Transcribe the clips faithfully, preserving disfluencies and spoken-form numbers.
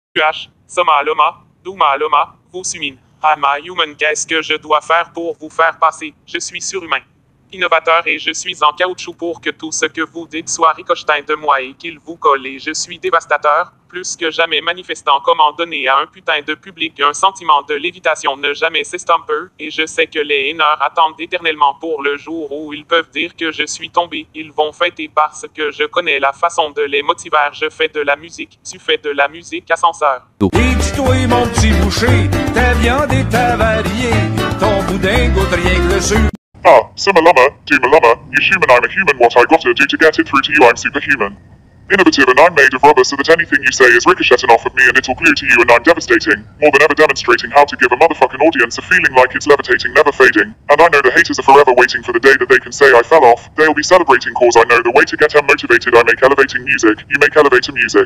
H, Somaloma, Doumaloma, Vosumin, Ama Human, qu'est-ce que je dois faire pour vous faire passer? Je suis surhumain, innovateur et je suis en caoutchouc pour que tout ce que vous dites soit ricochetin de moi et qu'il vous colle et je suis dévastateur, plus que jamais manifestant comment donner à un putain de public un sentiment de lévitation ne jamais s'estomper, et je sais que les haineurs attendent éternellement pour le jour où ils peuvent dire que je suis tombé, ils vont fêter parce que je connais la façon de les motiver, je fais de la musique, tu fais de la musique ascenseur. Et dis-toi mon petit boucher, ta viande est avariée, ton boudin goûte rien que le sucre. Ah, Simalama, Dumalama, you human, I'm a human, what I gotta do to get it through to you, I'm superhuman. Innovative and I'm made of rubber so that anything you say is ricocheting off of me and it'll glue to you and I'm devastating, more than ever demonstrating how to give a motherfucking audience a feeling like it's levitating, never fading. And I know the haters are forever waiting for the day that they can say I fell off, they'll be celebrating cause I know the way to get them motivated, I make elevating music, you make elevator music.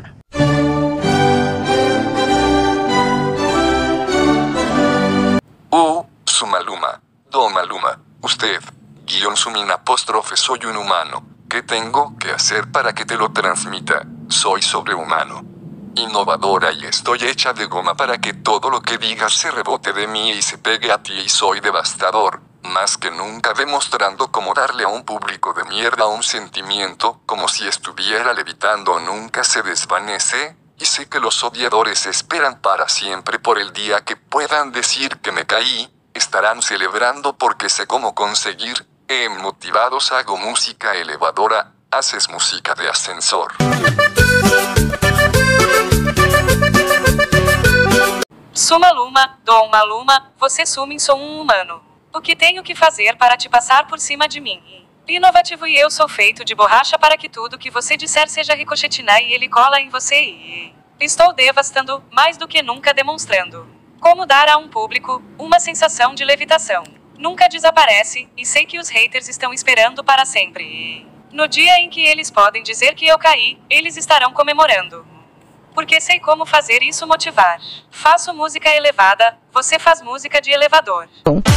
Oh, Sumaluma, Domaluma, usted, guión sumin apóstrofe soy un humano. ¿Qué tengo que hacer para que te lo transmita? Soy sobrehumano. Innovadora y estoy hecha de goma para que todo lo que digas se rebote de mí y se pegue a ti y soy devastador, más que nunca demostrando cómo darle a un público de mierda un sentimiento, como si estuviera levitando nunca se desvanece, y sé que los odiadores esperan para siempre por el día que puedan decir que me caí, estarán celebrando porque sé cómo conseguir. Eh, motivados hago música elevadora, haces música de ascensor. Sumaluma, Domaluma, você sume, sou um humano. O que tenho que fazer para te passar por cima de mim? Inovativo e eu sou feito de borracha para que tudo que você disser seja ricochetina e ele cola em você e... Estou devastando, mais do que nunca demonstrando. Como dar a um público uma sensação de levitação. Nunca desaparece, e sei que os haters estão esperando para sempre. No dia em que eles podem dizer que eu caí, eles estarão comemorando. Porque sei como fazer isso motivar. Faço música elevada, você faz música de elevador.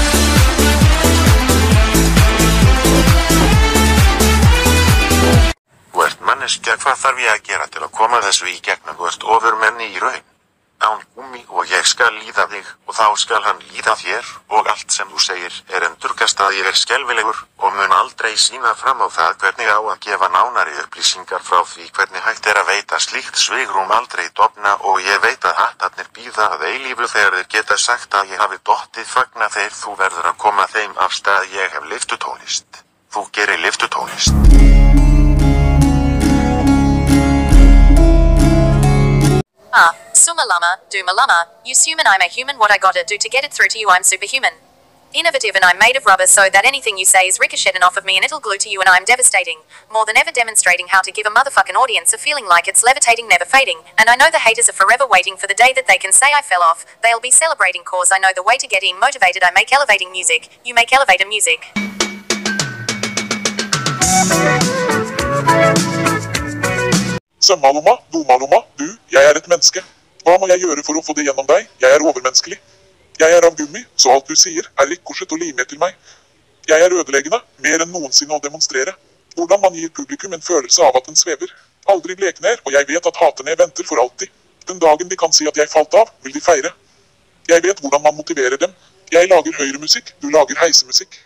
Þú ert manneskja, hvað þarf ég að gera til að koma þessu í gegn? Þú ert ofurmenni í raun. Án gúmi og ég skal líða þig og þá skal hann líða þér og allt sem þú segir er endurkast að ég er skelfilegur og mun aldrei sýna fram á það hvernig á að gefa nánari upplýsingar frá því hvernig hægt er að veita slíkt svigrúm aldrei dofna og ég veit að hattarnir bíða að eilífu þegar þeir geta sagt að ég hafi dottið fagna þeir þú verður að koma þeim af stað ég hef lyftutónlist. Þú gerir lyftutónlist. Ah, Sumalama, Dumalama, you human, I'm a human, what I gotta do to get it through to you, I'm superhuman. Innovative and I'm made of rubber so that anything you say is ricocheting off of me and it'll glue to you and I'm devastating, more than ever demonstrating how to give a motherfucking audience a feeling like it's levitating, never fading, and I know the haters are forever waiting for the day that they can say I fell off, they'll be celebrating cause I know the way to get in motivated, I make elevating music, you make elevator music. Sømmaloma, Domaloma, du, jeg er et menneske. Hva må jeg gjøre for å få det gjennom deg? Jeg er overmenneskelig. Jeg er av gummi, så alt du sier er rikosjet og limet til meg. Jeg er ødeleggende, mer enn noensinne å demonstrere. Hvordan man gir publikum en følelse av at den svever. Aldri blekner, og jeg vet at haterne venter for alltid. Den dagen de kan si at jeg falt av, vil de feire. Jeg vet hvordan man motiverer dem. Jeg lager høyremusikk, du lager heisemusikk.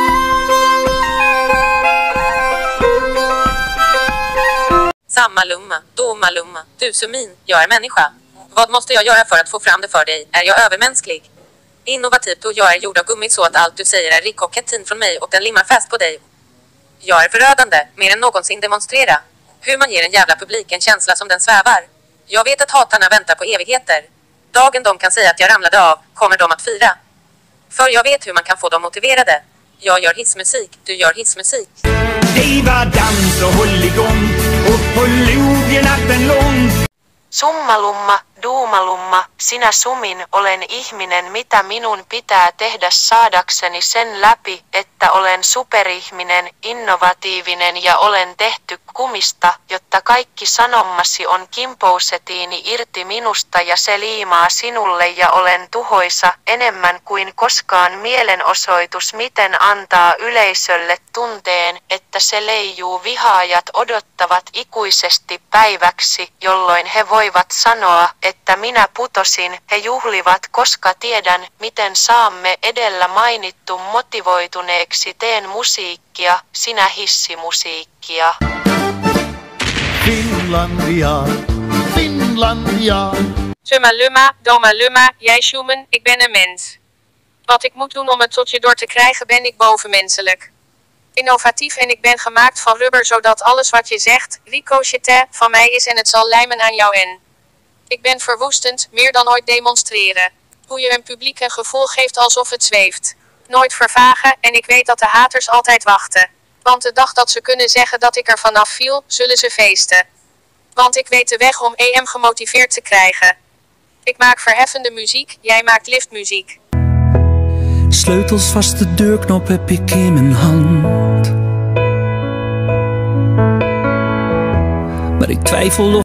Sammalumma, Domalumma, du sumin, jag är människa. Vad måste jag göra för att få fram det för dig? Är jag övermänsklig? Innovativt och jag är gjord av gummi så att allt du säger är rikochetin från mig och den limmar fast på dig. Jag är förödande, mer än någonsin demonstrera. Hur man ger en jävla publik en känsla som den svävar. Jag vet att hatarna väntar på evigheter. Dagen de kan säga att jag ramlade av, kommer de att fira. För jag vet hur man kan få dem motiverade. Jag gör hissmusik, du gör hissmusik. Det var dans och håll igång och på logen natten lång. Summalumma, Duumalumma, sinä sumin, olen ihminen, mitä minun pitää tehdä saadakseni sen läpi, että olen superihminen, innovatiivinen ja olen tehty kumista, jotta kaikki sanommasi on kimpousetiini irti minusta ja se liimaa sinulle ja olen tuhoisa, enemmän kuin koskaan mielenosoitus miten antaa yleisölle tunteen, että se leijuu vihaajat odottavat ikuisesti päiväksi, jolloin he voivat sanoa, että että minä putosin, he juhlivat, koska tiedän, miten saamme edellä mainittu motivoituneeksi. Teen musiikkia, sinä hissimusiikkia. Finlandia, Finlandia. Summa lumma, doma lumma, jij Schumann, ik ben een mens. Wat ik moet doen om het tot je door te krijgen, ben ik bovenmenselijk. Innovatief en ik ben gemaakt van rubber, zodat alles wat je zegt, ricochetet, van mij is en het zal lijmen aan jou en. Ik ben verwoestend, meer dan ooit demonstreren. Hoe je een publiek een gevoel geeft alsof het zweeft. Nooit vervagen, en ik weet dat de haters altijd wachten. Want de dag dat ze kunnen zeggen dat ik er vanaf viel, zullen ze feesten. Want ik weet de weg om E M gemotiveerd te krijgen. Ik maak verheffende muziek, jij maakt liftmuziek. Sleutels vast, de deurknop heb ik in mijn hand. Maar ik twijfel of